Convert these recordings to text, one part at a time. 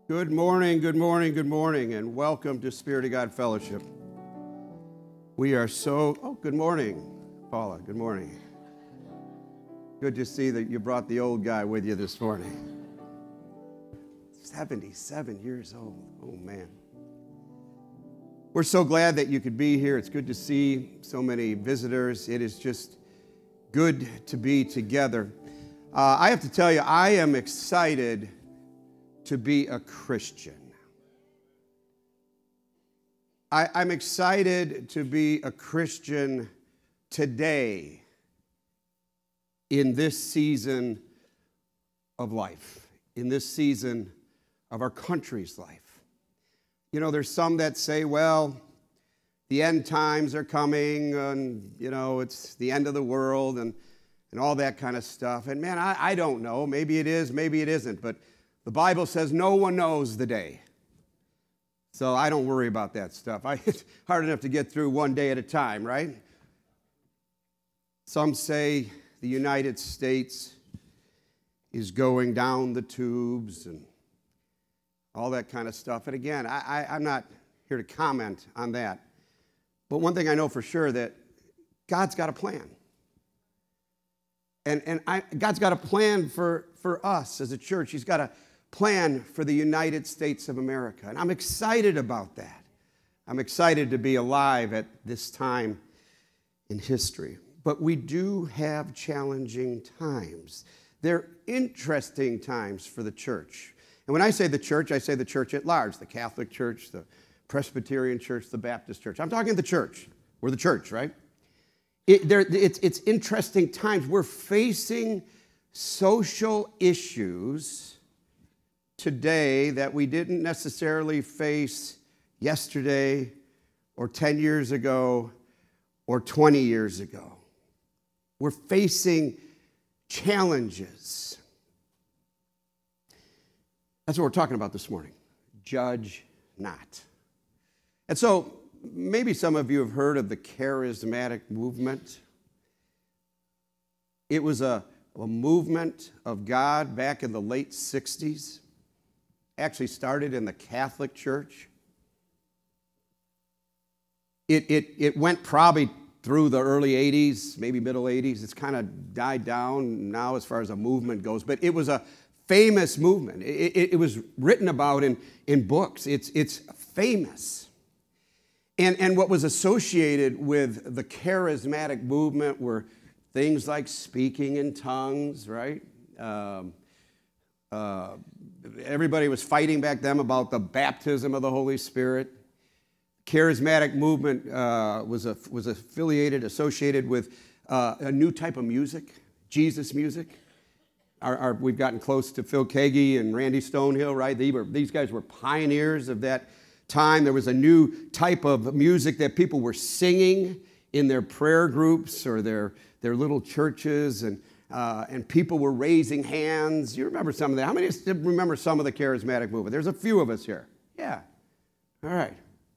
Good morning, good morning, good morning, and welcome to Spirit of God Fellowship. We are good morning, Paula, good morning. Good to see that you brought the old guy with you this morning. 77 years old, oh man. We're so glad that you could be here. It's good to see so many visitors. It is just good to be together. I have to tell you, I am excited to be a Christian. I'm excited to be a Christian today in this season of life, in this season of our country's life. You know, there's some that say, well, the end times are coming, and, you know, it's the end of the world, and all that kind of stuff. And, man, I don't know. Maybe it is, maybe it isn't, but the Bible says no one knows the day. So I don't worry about that stuff. It's hard enough to get through one day at a time, right? Some say the United States is going down the tubes and all that kind of stuff. And again, I'm not here to comment on that. But one thing I know for sure, that God's got a plan. And God's got a plan for us as a church. He's got a plan for the United States of America. And I'm excited about that. I'm excited to be alive at this time in history. But we do have challenging times. They're interesting times for the church. And when I say the church at large, the Catholic Church, the Presbyterian Church, the Baptist Church. I'm talking the church. We're the church, right? It's interesting times. We're facing social issues today that we didn't necessarily face yesterday or 10 years ago or 20 years ago. We're facing challenges. That's what we're talking about this morning. Judge not. And so maybe some of you have heard of the charismatic movement. It was a movement of God back in the late 60s. Actually started in the Catholic Church. It went probably through the early 80s, maybe middle 80s. It's kind of died down now as far as a movement goes. But it was a famous movement. It was written about in books. It's famous. And what was associated with the charismatic movement were things like speaking in tongues, right? Everybody was fighting back then about the baptism of the Holy Spirit. Charismatic movement was associated with a new type of music, Jesus music. We've gotten close to Phil Keaggy and Randy Stonehill, right? These guys were pioneers of that time. There was a new type of music that people were singing in their prayer groups or their little churches, and people were raising hands. You remember some of that? How many remember some of the charismatic movement? There's a few of us here. Yeah. All right.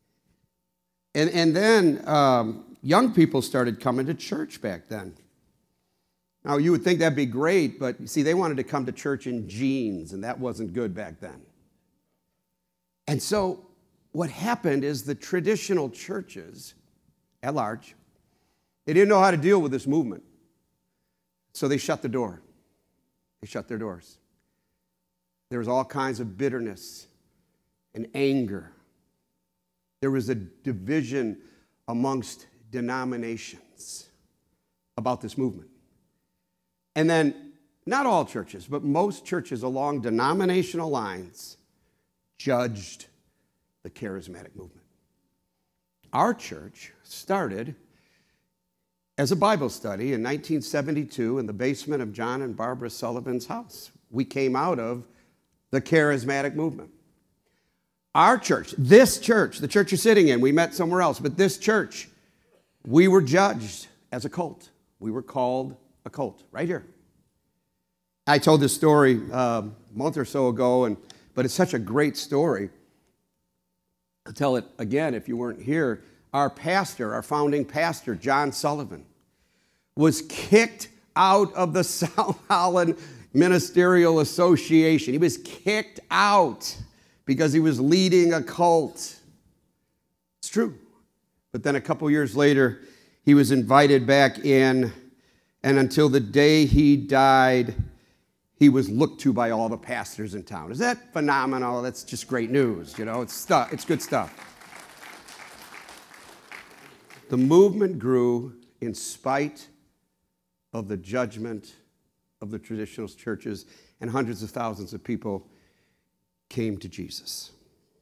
And then young people started coming to church back then. Now, you would think that'd be great, but you see, they wanted to come to church in jeans, and that wasn't good back then. And so what happened is the traditional churches at large, they didn't know how to deal with this movement. So they shut the door. They shut their doors. There was all kinds of bitterness and anger. There was a division amongst denominations about this movement. And then, not all churches, but most churches along denominational lines judged the charismatic movement. Our church started as a Bible study in 1972 in the basement of John and Barbara Sullivan's house. We came out of the charismatic movement. Our church, this church, the church you're sitting in, we met somewhere else, but this church, we were judged as a cult. We were called a cult right here. I told this story a month or so ago, but it's such a great story. I'll tell it again if you weren't here. Our pastor, our founding pastor, John Sullivan, was kicked out of the South Holland Ministerial Association. He was kicked out because he was leading a cult. It's true. But then a couple years later, he was invited back in, and until the day he died, he was looked to by all the pastors in town. Is that phenomenal? That's just great news. You know, it's good stuff. The movement grew in spite of the judgment of the traditional churches, and hundreds of thousands of people came to Jesus.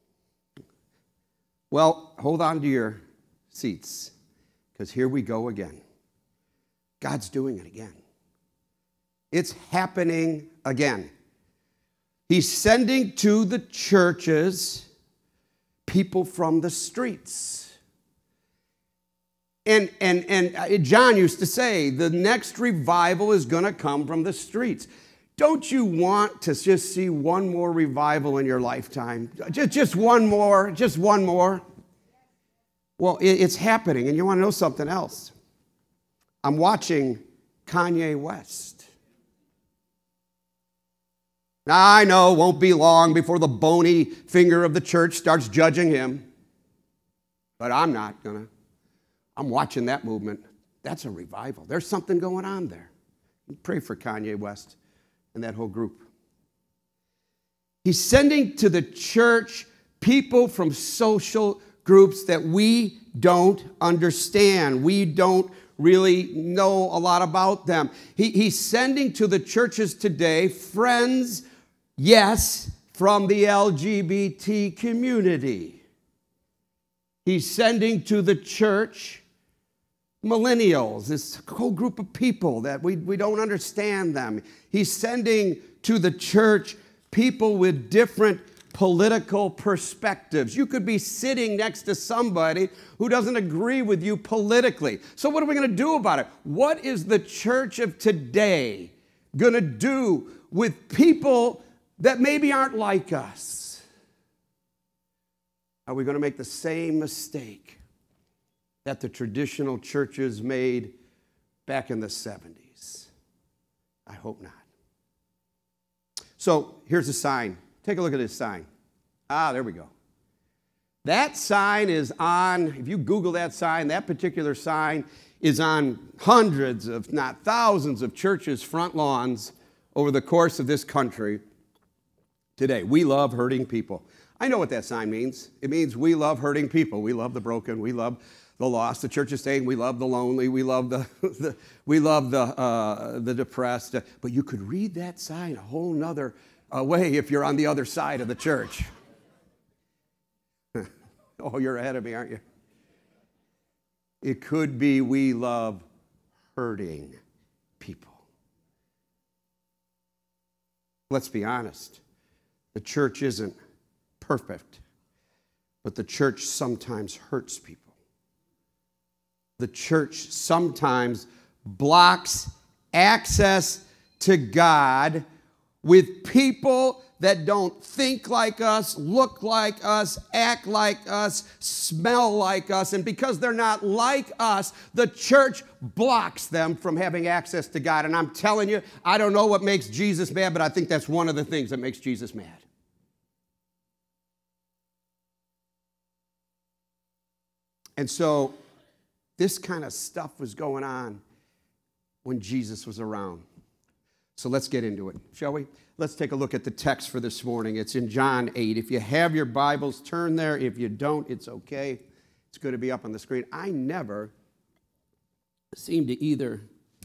Well, hold on to your seats, because here we go again. God's doing it again. It's happening again. He's sending to the churches people from the streets. And John used to say, the next revival is going to come from the streets. Don't you want to just see one more revival in your lifetime? Just one more, just one more. Well, it's happening, and you want to know something else? I'm watching Kanye West. Now, I know it won't be long before the bony finger of the church starts judging him, but I'm not going to. I'm watching that movement. That's a revival. There's something going on there. Pray for Kanye West and that whole group. He's sending to the church people from social groups that we don't understand. We don't really know a lot about them. He's sending to the churches today friends, yes, from the LGBT community. He's sending to the church millennials, this whole group of people that we don't understand them. He's sending to the church people with different political perspectives. You could be sitting next to somebody who doesn't agree with you politically. So what are we going to do about it? What is the church of today going to do with people that maybe aren't like us? Are we going to make the same mistake that the traditional churches made back in the 70s? I hope not. So here's a sign. Take a look at this sign. There we go. That sign is on, if you Google that sign, that particular sign is on hundreds, if not thousands, of churches' front lawns over the course of this country today. We love hurting people. I know what that sign means. It means we love hurting people. We love the broken. We love the lost. The church is saying we love the lonely. We love the depressed. But you could read that sign a whole nother way if you're on the other side of the church. Oh, you're ahead of me, aren't you? It could be we love hurting people. Let's be honest. The church isn't perfect, but the church sometimes hurts people. The church sometimes blocks access to God with people that don't think like us, look like us, act like us, smell like us. And because they're not like us, the church blocks them from having access to God. And I'm telling you, I don't know what makes Jesus mad, but I think that's one of the things that makes Jesus mad. And so this kind of stuff was going on when Jesus was around. So let's get into it, shall we? Let's take a look at the text for this morning. It's in John 8. If you have your Bibles, turn there. If you don't, it's okay. It's going to be up on the screen. I never seem to either.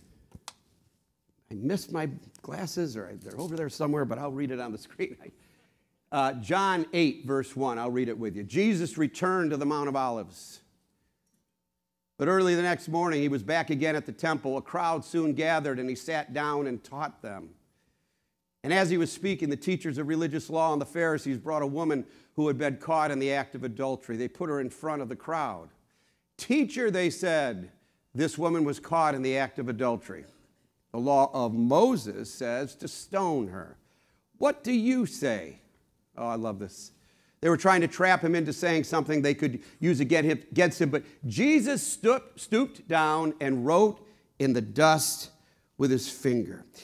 I missed my glasses, or they're over there somewhere, but I'll read it on the screen. John 8, verse 1. I'll read it with you. Jesus returned to the Mount of Olives. But early the next morning, he was back again at the temple. A crowd soon gathered, and he sat down and taught them. And as he was speaking, the teachers of religious law and the Pharisees brought a woman who had been caught in the act of adultery. They put her in front of the crowd. "Teacher," they said, "this woman was caught in the act of adultery. The law of Moses says to stone her. What do you say?" Oh, I love this. They were trying to trap him into saying something they could use against him, but Jesus stooped down and wrote in the dust with his finger.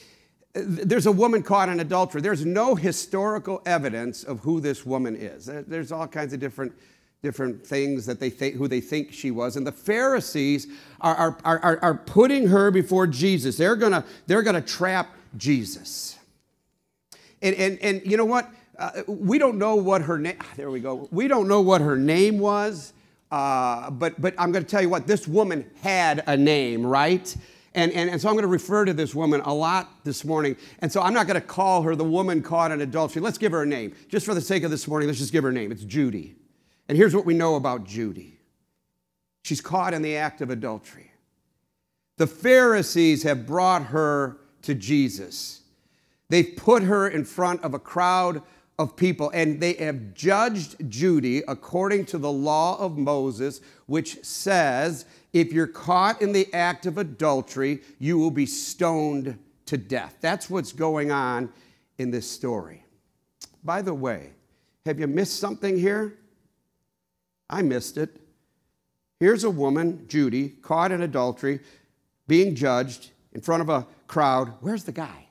there's a woman caught in adultery. There's no historical evidence of who this woman is. There's all kinds of different things that who they think she was. And the Pharisees are putting her before Jesus. They're gonna trap Jesus. And you know what? We don't know what her name. There we go. We don't know what her name was. But I'm going to tell you what. This woman had a name, right? And so I'm going to refer to this woman a lot this morning. And so I'm not going to call her the woman caught in adultery. Let's give her a name. Just for the sake of this morning, let's just give her a name. It's Judy. And here's what we know about Judy. She's caught in the act of adultery. The Pharisees have brought her to Jesus. They've put her in front of a crowd of people, and they have judged Judy according to the law of Moses, which says, if you're caught in the act of adultery, you will be stoned to death. That's what's going on in this story. By the way, have you missed something here? I missed it. Here's a woman, Judy, caught in adultery, being judged in front of a crowd. Where's the guy?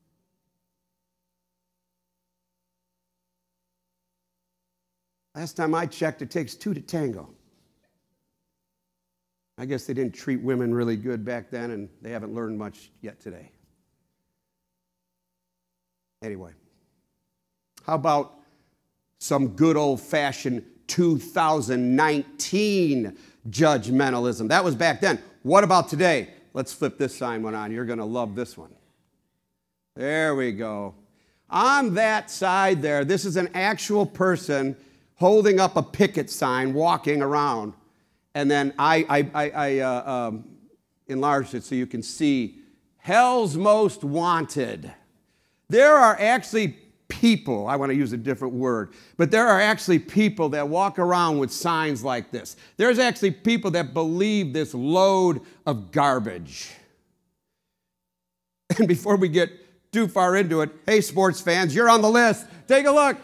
Last time I checked, it takes two to tango. I guess they didn't treat women really good back then, and they haven't learned much yet today. Anyway, how about some good old-fashioned 2019 judgmentalism? That was back then. What about today? Let's flip this sign one on. You're going to love this one. There we go. On that side there, this is an actual person holding up a picket sign, walking around. And then I enlarged it so you can see Hell's Most Wanted. There are actually people, I want to use a different word, but there are actually people that walk around with signs like this. There's actually people that believe this load of garbage. And before we get too far into it, hey, sports fans, you're on the list. Take a look.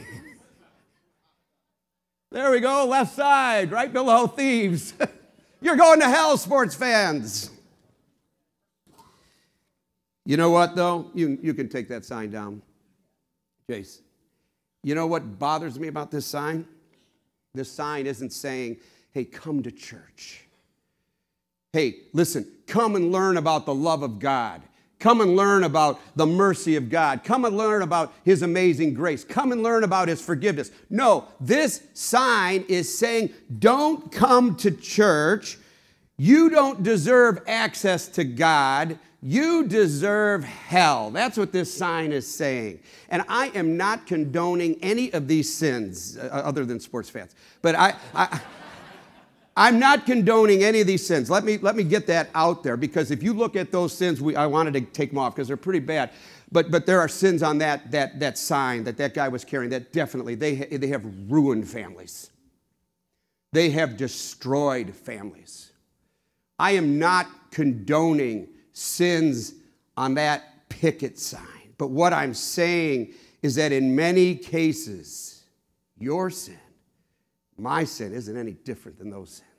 There we go, left side, right below thieves. You're going to hell, sports fans. You know what, though? You can take that sign down. Jace, you know what bothers me about this sign? This sign isn't saying, hey, come to church. Hey, listen, come and learn about the love of God. Come and learn about the mercy of God. Come and learn about His amazing grace. Come and learn about His forgiveness. No, this sign is saying, don't come to church. You don't deserve access to God. You deserve hell. That's what this sign is saying. And I am not condoning any of these sins, other than sports fans. But I'm not condoning any of these sins. Let me get that out there, because if you look at those sins, I wanted to take them off because they're pretty bad. But there are sins on that sign that guy was carrying that definitely, they have ruined families. They have destroyed families. I am not condoning sins on that picket sign. But what I'm saying is that in many cases, your sin, my sin, isn't any different than those sins.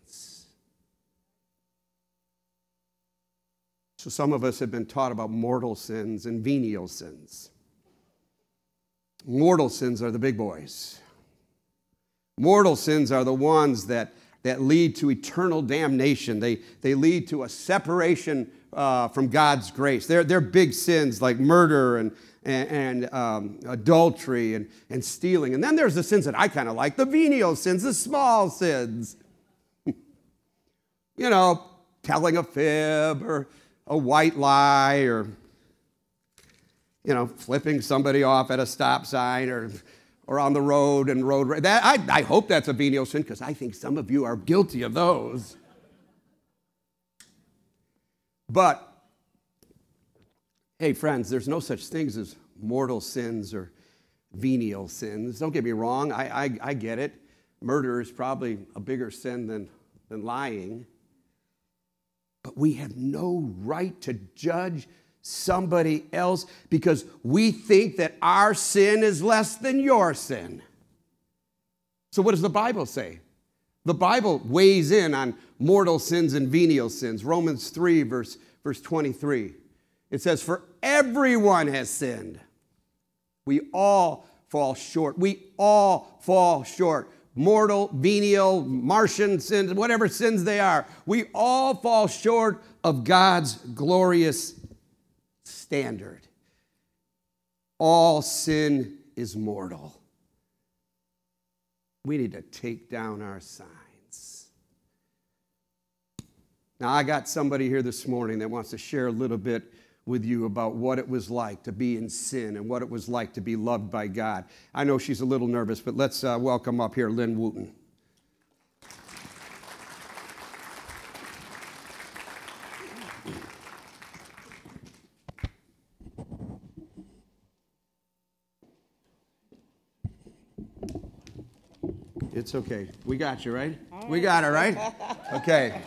So some of us have been taught about mortal sins and venial sins. Mortal sins are the big boys. Mortal sins are the ones that lead to eternal damnation. They lead to a separation from God's grace. They're big sins like murder and adultery and stealing. And then there's the sins that I kind of like, the venial sins, the small sins. You know, telling a fib or a white lie, or, you know, flipping somebody off at a stop sign or on the road and road. I hope that's a venial sin, because I think some of you are guilty of those. But, hey, friends, there's no such things as mortal sins or venial sins. Don't get me wrong. I get it. Murder is probably a bigger sin than lying. But we have no right to judge somebody else because we think that our sin is less than your sin. So what does the Bible say? The Bible weighs in on mortal sins and venial sins. Romans 3, verse 23. It says, "For everyone has sinned. We all fall short. We all fall short. Mortal, venial, Martian sins, whatever sins they are. We all fall short of God's glorious standard. All sin is mortal. We need to take down our signs. Now, I got somebody here this morning that wants to share a little bit with you about what it was like to be in sin and what it was like to be loved by God. I know she's a little nervous, but let's welcome up here Lynn Wooten. It's okay. We got you, right? We got her, right? Okay.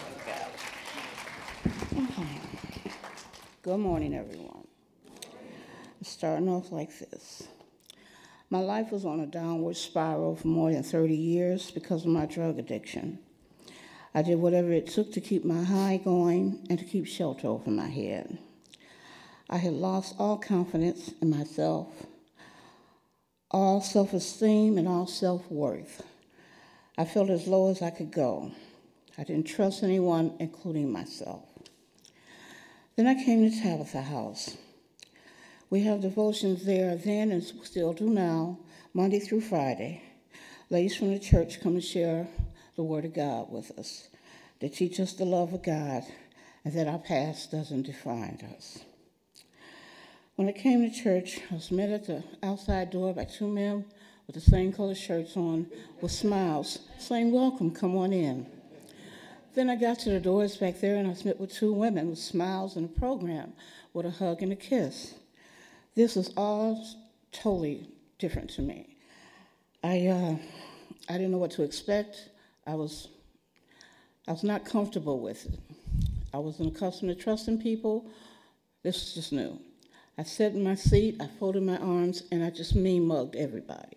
Good morning, everyone. Starting off like this. My life was on a downward spiral for more than 30 years because of my drug addiction. I did whatever it took to keep my high going and to keep shelter over my head. I had lost all confidence in myself, all self-esteem, and all self-worth. I felt as low as I could go. I didn't trust anyone, including myself. Then I came to Tabitha House. We have devotions there then and still do now, Monday through Friday. Ladies from the church come and share the Word of God with us. They teach us the love of God and that our past doesn't define us. When I came to church, I was met at the outside door by two men with the same color shirts on with smiles, saying, "Welcome, come on in." Then I got to the doors back there and I was met with two women with smiles and a program with a hug and a kiss. This was all totally different to me. I didn't know what to expect. I was not comfortable with it. I wasn't accustomed to trusting people. This was just new. I sat in my seat, I folded my arms, and I just mean-mugged everybody.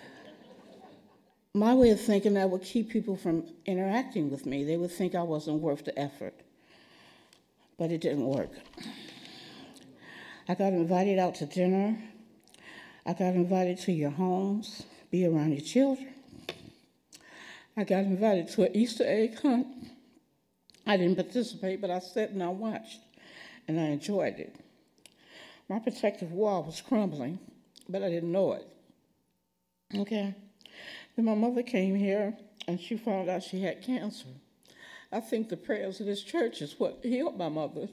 My way of thinking, that would keep people from interacting with me. They would think I wasn't worth the effort. But it didn't work. I got invited out to dinner. I got invited to your homes, be around your children. I got invited to an Easter egg hunt. I didn't participate, but I sat and I watched, and I enjoyed it. My protective wall was crumbling, but I didn't know it. Okay. Then my mother came here, and she found out she had cancer. I think the prayers of this church is what healed my mother.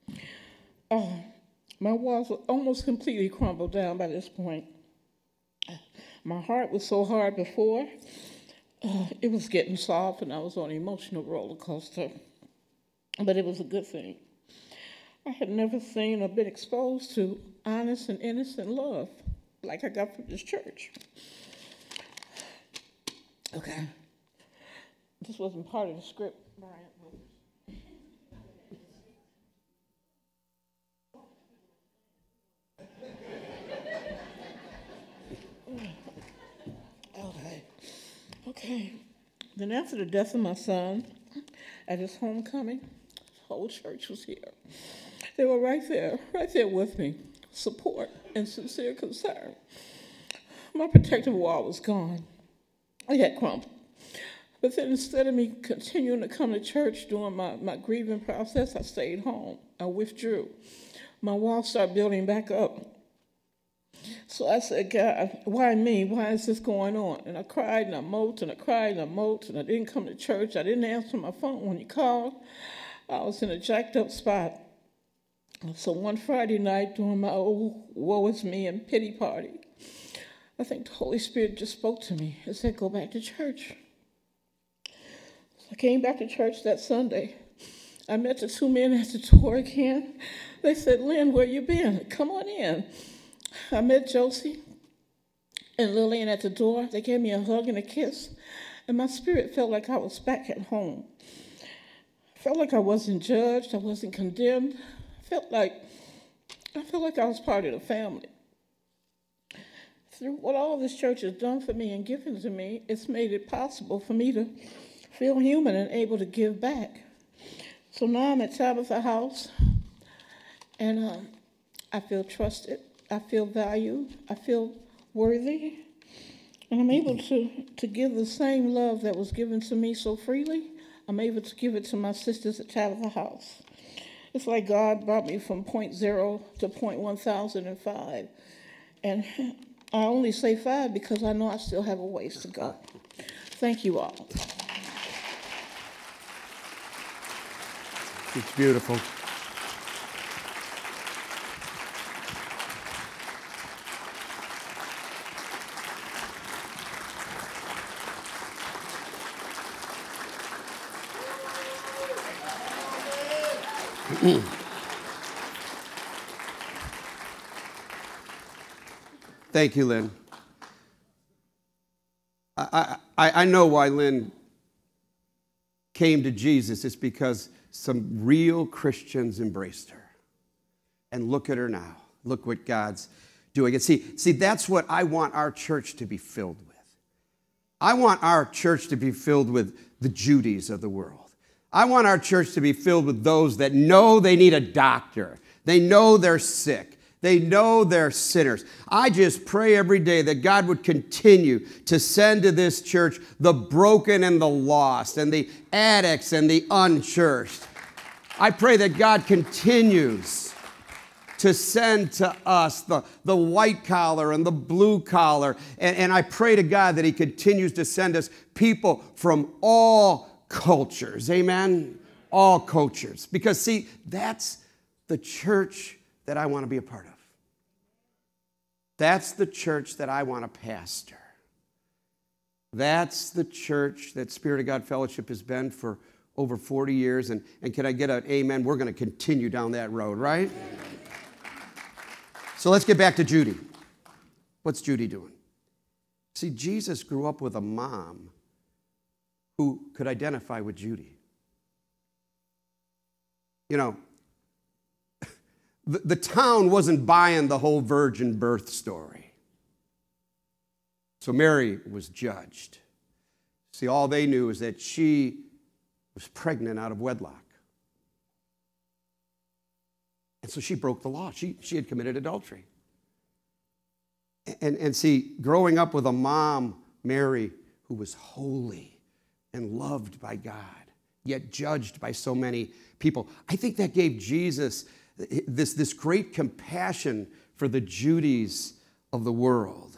My walls were almost completely crumbled down by this point. My heart was so hard before, it was getting soft, and I was on an emotional roller coaster. But it was a good thing. I had never seen or been exposed to honest and innocent love like I got from this church. Okay. This wasn't part of the script, Brian. Okay. Then after the death of my son, at his homecoming, the whole church was here. They were right there with me, support and sincere concern. My protective wall was gone. It had crumbled. But then instead of me continuing to come to church during my grieving process, I stayed home. I withdrew. My wall started building back up. So I said, God, why me? Why is this going on? And I cried and I moped and I cried and I moped, and I didn't come to church. I didn't answer my phone when you called. I was in a jacked up spot. So one Friday night during my woe is me and pity party, I think the Holy Spirit just spoke to me and said, go back to church. So I came back to church that Sunday. I met the two men at the door again. They said, Lynn, where you been? Come on in. I met Josie and Lillian at the door. They gave me a hug and a kiss, and my spirit felt like I was back at home. I felt like I wasn't judged, I wasn't condemned. I felt like I was part of the family. Through what all this church has done for me and given to me, it's made it possible for me to feel human and able to give back. So now I'm at Tabitha House, and I feel trusted. I feel valued. I feel worthy. And I'm able to give the same love that was given to me so freely. I'm able to give it to my sisters at Tabitha House. It's like God brought me from point 0 to point 1005. And I only say 5 because I know I still have a ways to go. Thank you all. It's beautiful. Thank you, Lynn. I know why Lynn came to Jesus. It's because some real Christians embraced her. And look at her now. Look what God's doing. And see, that's what I want our church to be filled with. I want our church to be filled with the Judys of the world. I want our church to be filled with those that know they need a doctor. They know they're sick. They know they're sinners. I just pray every day that God would continue to send to this church the broken and the lost and the addicts and the unchurched. I pray that God continues to send to us the white collar and the blue collar. And I pray to God that he continues to send us people from all cultures. Amen? All cultures. Because see, that's the church that I want to be a part of. That's the church that I want to pastor. That's the church that Spirit of God Fellowship has been for over 40 years. And can I get an amen? We're going to continue down that road, right? So let's get back to Judy. What's Judy doing? See, Jesus grew up with a mom who could identify with Judy. You know, the town wasn't buying the whole virgin birth story. So Mary was judged. See, all they knew is that she was pregnant out of wedlock. And so she broke the law. She had committed adultery. And see, growing up with a mom, Mary, who was holy and loved by God, yet judged by so many people, I think that gave Jesus this great compassion for the Judys of the world.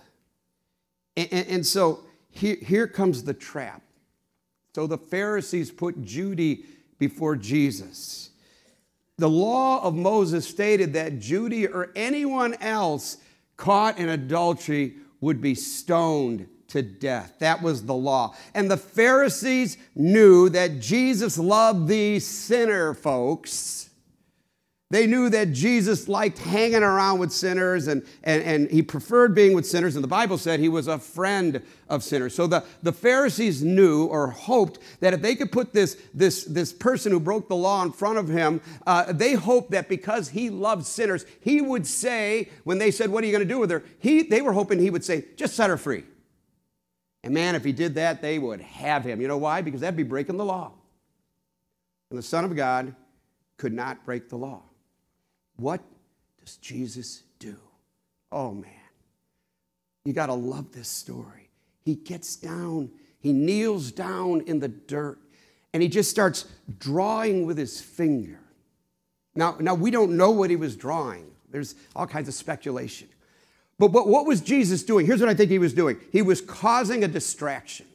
And so here comes the trap. So the Pharisees put Judy before Jesus. The law of Moses stated that Judy or anyone else caught in adultery would be stoned to death. That was the law. And the Pharisees knew that Jesus loved these sinner folks. They knew that Jesus liked hanging around with sinners and he preferred being with sinners. And the Bible said he was a friend of sinners. So the Pharisees knew or hoped that if they could put this person who broke the law in front of him, they hoped that because he loved sinners, he would say, when they said, what are you going to do with her? They were hoping he would say, just set her free. And man, if he did that, they would have him. You know why? Because that'd be breaking the law. And the Son of God could not break the law. What does Jesus do? Oh, man. You got to love this story. He gets down, he kneels down in the dirt, and he just starts drawing with his finger. Now we don't know what he was drawing. There's all kinds of speculation. But what was Jesus doing? Here's what I think he was doing. He was causing a distraction.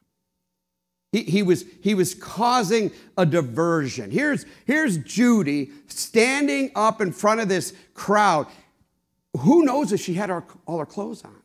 He was causing a diversion. Here's Judy standing up in front of this crowd. Who knows if she had all her clothes on?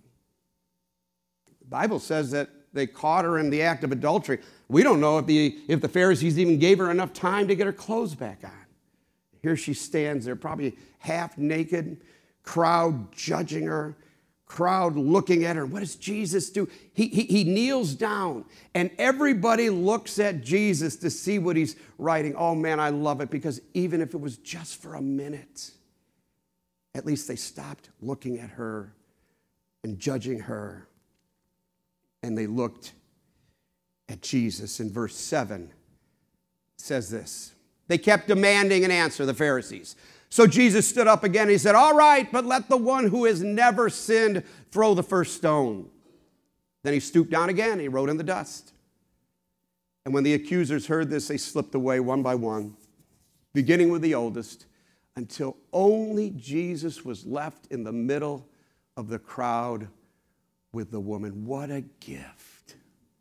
The Bible says that they caught her in the act of adultery. We don't know if the Pharisees even gave her enough time to get her clothes back on. Here she stands there, probably half naked, crowd judging her, crowd looking at her. What does Jesus do? He kneels down, and everybody looks at Jesus to see what he's writing. Oh, man, I love it, because even if it was just for a minute, at least they stopped looking at her and judging her, and they looked at Jesus. In verse 7, it says this. They kept demanding an answer, the Pharisees. So Jesus stood up again and he said, all right, but let the one who has never sinned throw the first stone. Then he stooped down again and he wrote in the dust. And when the accusers heard this, they slipped away one by one, beginning with the oldest, until only Jesus was left in the middle of the crowd with the woman. What a gift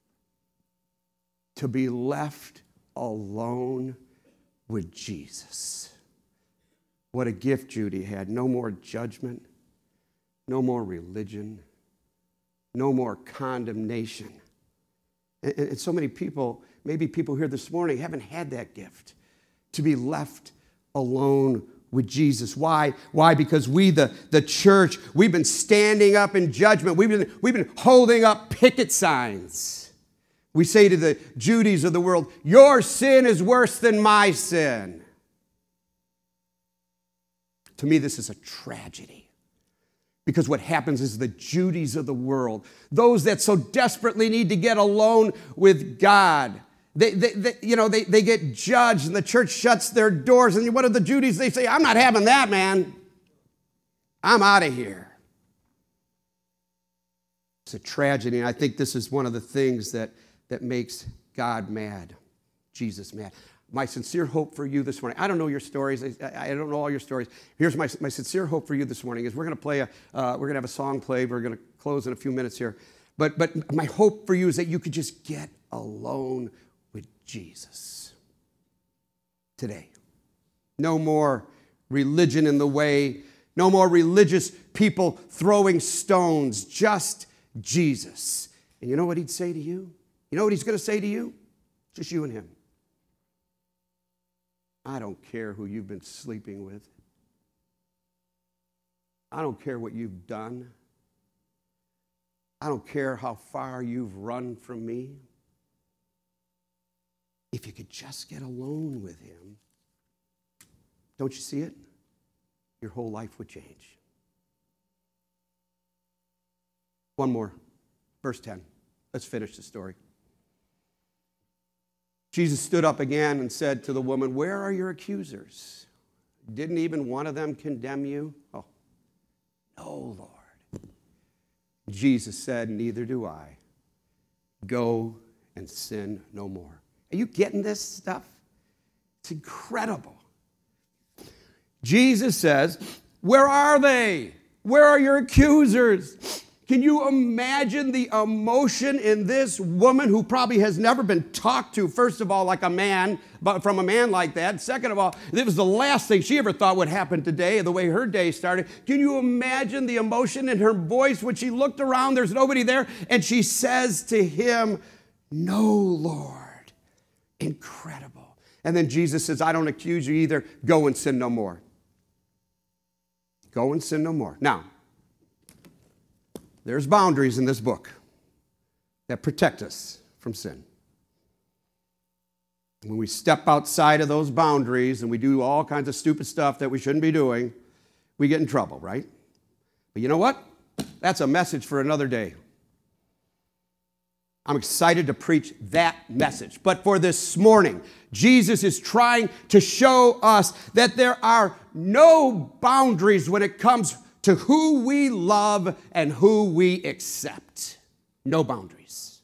to be left alone with Jesus. What a gift Judy had. No more judgment, no more religion, no more condemnation. And so many people, maybe people here this morning, haven't had that gift, to be left alone with Jesus. Why? Why? Because we, the church, we've been standing up in judgment. We've been holding up picket signs. We say to the Judys of the world, your sin is worse than my sin. To me, this is a tragedy. Because what happens is the Judys of the world, those that so desperately need to get alone with God, they get judged and the church shuts their doors. And what do the Judys? They say, I'm not having that, man. I'm out of here. It's a tragedy. And I think this is one of the things that makes God mad, Jesus mad. My sincere hope for you this morning, I don't know your stories. I don't know all your stories. Here's my sincere hope for you this morning is we're going to play we're going to have a song played. We're going to close in a few minutes here. But my hope for you is that you could just get alone with Jesus today. No more religion in the way. No more religious people throwing stones. Just Jesus. And you know what he'd say to you? You know what he's going to say to you? Just you and him. I don't care who you've been sleeping with. I don't care what you've done. I don't care how far you've run from me. If you could just get alone with him, don't you see it? Your whole life would change. One more, verse 10. Let's finish the story. Jesus stood up again and said to the woman, where are your accusers? Didn't even one of them condemn you? Oh, no, Lord. Jesus said, neither do I. Go and sin no more. Are you getting this stuff? It's incredible. Jesus says, where are they? Where are your accusers? Can you imagine the emotion in this woman who probably has never been talked to, first of all, like a man, but from a man like that. Second of all, it was the last thing she ever thought would happen today, the way her day started. Can you imagine the emotion in her voice when she looked around, there's nobody there, and she says to him, no, Lord. Incredible. And then Jesus says, I don't accuse you either. Go and sin no more. Go and sin no more. Now, there's boundaries in this book that protect us from sin. When we step outside of those boundaries and we do all kinds of stupid stuff that we shouldn't be doing, we get in trouble, right? But you know what? That's a message for another day. I'm excited to preach that message. But for this morning, Jesus is trying to show us that there are no boundaries when it comes to who we love and who we accept. No boundaries.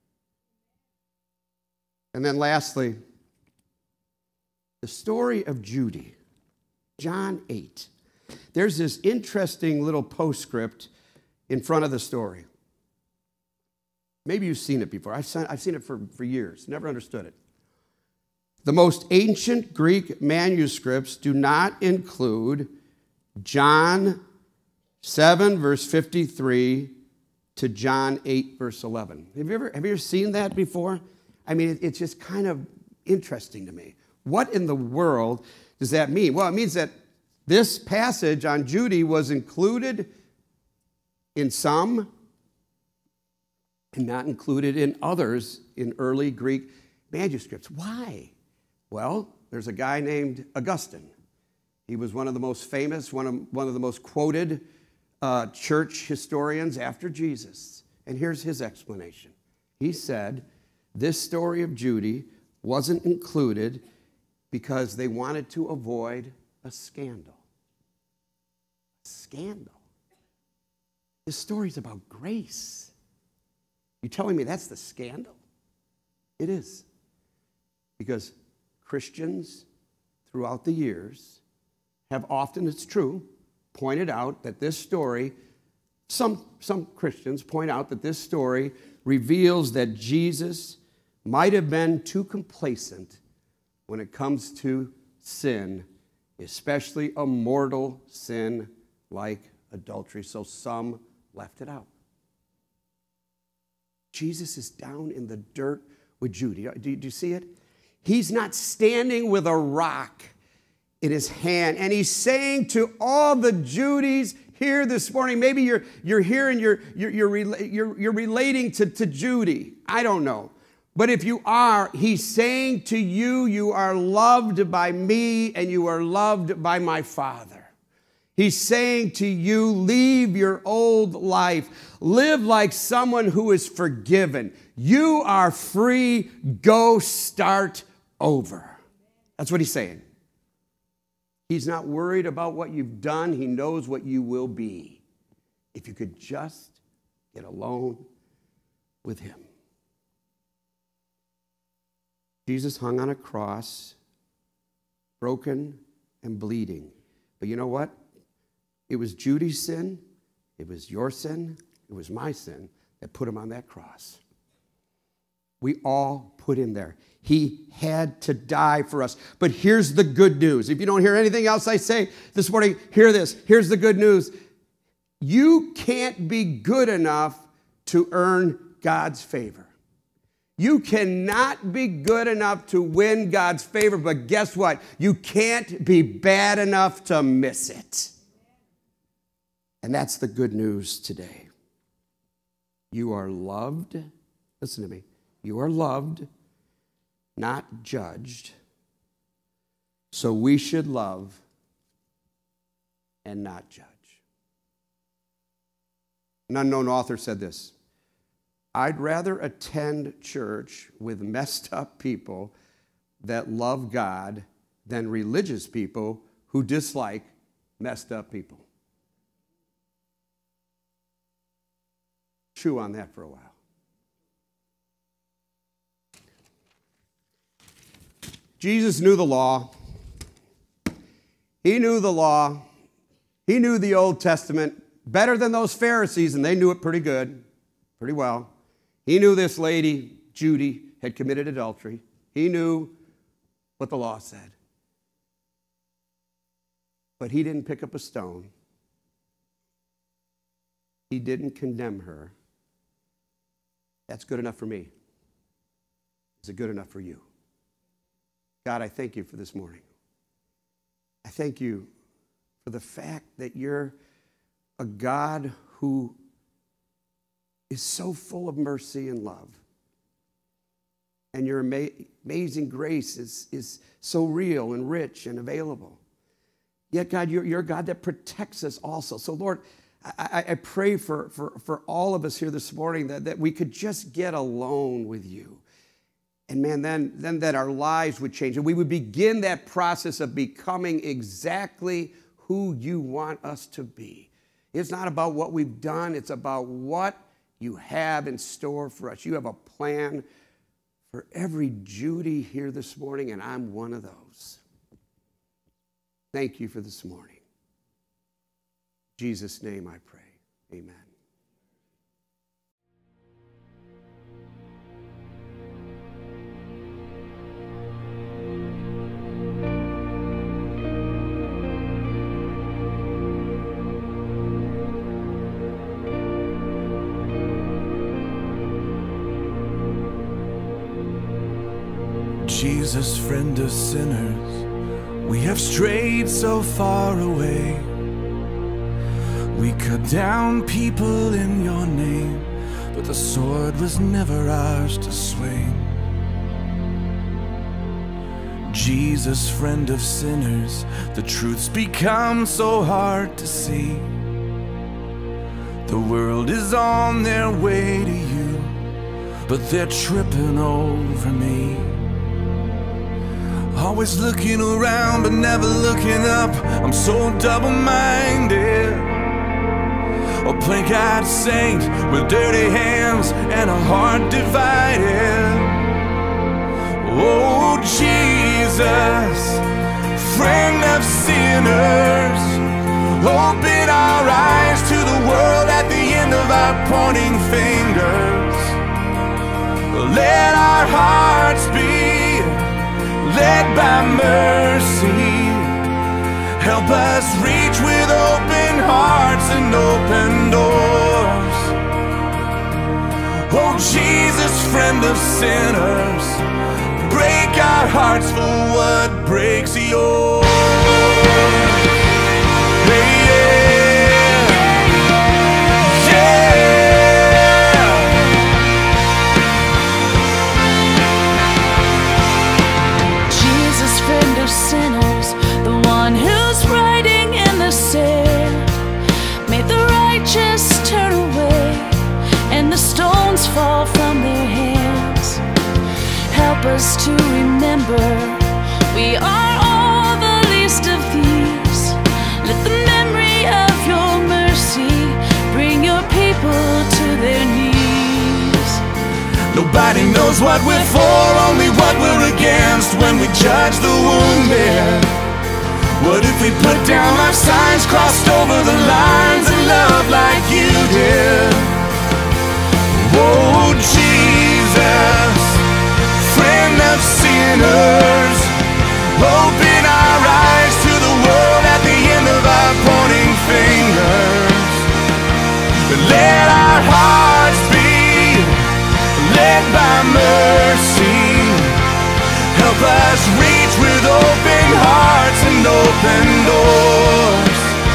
And then lastly, the story of Judy, John 8. There's this interesting little postscript in front of the story. Maybe you've seen it before. I've seen it for years, never understood it. The most ancient Greek manuscripts do not include John 7, verse 53 to John 8, verse 11. Have you ever seen that before? I mean, it's just kind of interesting to me. What in the world does that mean? Well, it means that this passage on Judy was included in some and not included in others in early Greek manuscripts. Why? Well, there's a guy named Augustine. He was one of the most famous, one of the most quoted church historians after Jesus. And here's his explanation. He said, this story of Judy wasn't included because they wanted to avoid a scandal. Scandal. This story's about grace. You telling me that's the scandal? It is. Because Christians throughout the years have often, it's true, pointed out that this story, some Christians point out that this story reveals that Jesus might have been too complacent when it comes to sin, especially a mortal sin like adultery, so some left it out. Jesus is down in the dirt with Judy. Do you see it? He's not standing with a rock in his hand, and he's saying to all the Judys here this morning, maybe you're here and you're relating to Judy. I don't know. But if you are, he's saying to you, you are loved by me and you are loved by my Father. He's saying to you, leave your old life. Live like someone who is forgiven. You are free. Go start over. That's what he's saying. He's not worried about what you've done. He knows what you will be if you could just get alone with him. Jesus hung on a cross, broken and bleeding. But you know what? It was Judy's sin, it was your sin, it was my sin that put him on that cross. We all put him there. He had to die for us. But here's the good news. If you don't hear anything else I say this morning, hear this. Here's the good news. You can't be good enough to earn God's favor. You cannot be good enough to win God's favor, but guess what? You can't be bad enough to miss it. And that's the good news today. You are loved. Listen to me. You are loved, not judged. So we should love and not judge. An unknown author said this: I'd rather attend church with messed up people that love God than religious people who dislike messed up people. Chew on that for a while. Jesus knew the law. He knew the law. He knew the Old Testament better than those Pharisees, and they knew it pretty good, pretty well. He knew this lady, Judy, had committed adultery. He knew what the law said. But he didn't pick up a stone. He didn't condemn her. That's good enough for me. Is it good enough for you? God, I thank you for this morning. I thank you for the fact that you're a God who is so full of mercy and love. And your amazing grace is so real and rich and available. Yet, God, you're a God that protects us also. So, Lord, I pray for all of us here this morning that we could just get alone with you. And man, then that our lives would change. And we would begin that process of becoming exactly who you want us to be. It's not about what we've done. It's about what you have in store for us. You have a plan for every Judy here this morning, and I'm one of those. Thank you for this morning. In Jesus' name I pray. Amen. Jesus, friend of sinners, we have strayed so far away. We cut down people in your name, but the sword was never ours to swing. Jesus, friend of sinners, the truth's become so hard to see. The world is on their way to you, but they're tripping over me. Always looking around but never looking up. I'm so double-minded, a plain-eyed saint with dirty hands and a heart divided. Oh Jesus, friend of sinners, open our eyes to the world at the end of our pointing fingers. Let our hearts be led by mercy. Help us reach with open hearts and open doors. Oh Jesus, friend of sinners, break our hearts for what breaks yours. Hey, yeah. Yeah. Jesus, friend of sinners, the one who's writing in the sand, made the righteous turn away and the stones fall from their hands. Help us to remember we are all the least of these. Let the memory of your mercy bring your people to their knees. Nobody knows what we're for, only what we're against when we judge the wounded. What if we put down our signs, crossed over the lines, and love like you did? Oh Jesus, friend of sinners, open our eyes to the world at the end of our pointing fingers. Let our hearts be led by mercy. Help us reach with open hearts and open doors.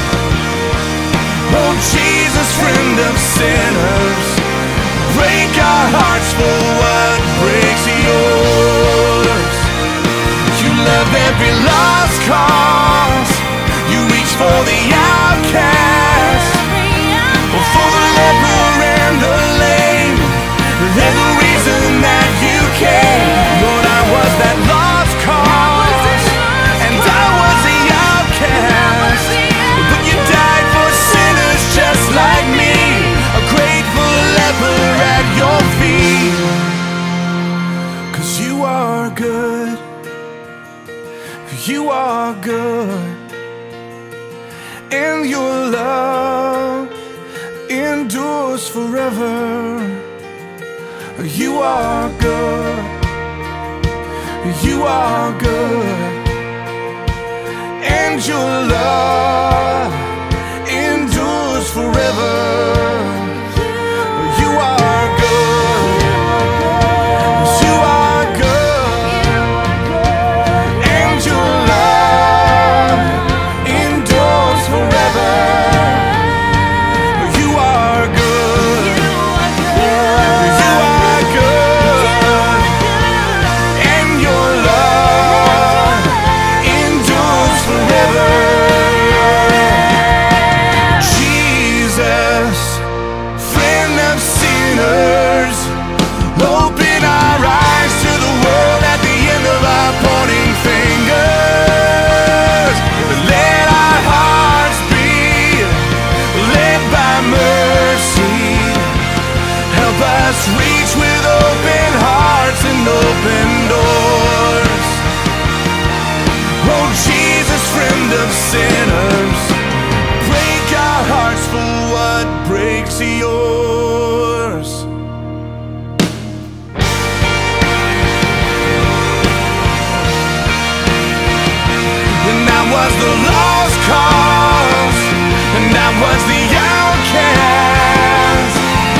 Oh Jesus, friend of sinners, break our hearts for what breaks yours. You love every lost cause, you reach for the outcast, for the leper and the lame. They're the reason that you came. Lord, I was that lost cause, and I was the outcast, but you died for sinners just like me, a grateful leper at your feet. 'Cause you are good, you are good, and your love endures forever. You are good, you are good, and your love endures forever. You are good, you are good, and your love endures forever. You are good, you are good, and your love endures forever. Jesus, friend of sinners, open our eyes to the world at the end of our pointing fingers. Let our hearts be led by mercy. Help us reach with open hearts and open doors. Oh Jesus, friend of sinners, break our hearts for what breaks yours. And I was the lost cause, and I was the outcast.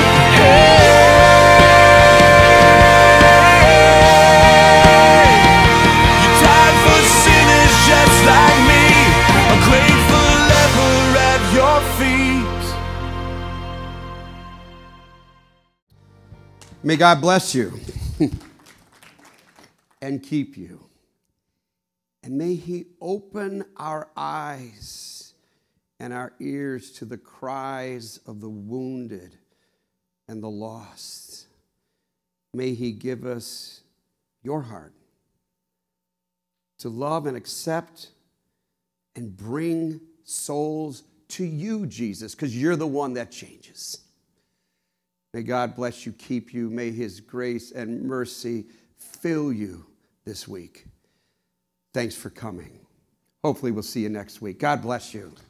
Hey, you died for sinners just like me, a grateful leper at your feet. May God bless you and keep you. And may He open our eyes and our ears to the cries of the wounded and the lost. May He give us your heart to love and accept and bring souls to you, Jesus, because you're the one that changes. May God bless you, keep you. May his grace and mercy fill you this week. Thanks for coming. Hopefully we'll see you next week. God bless you.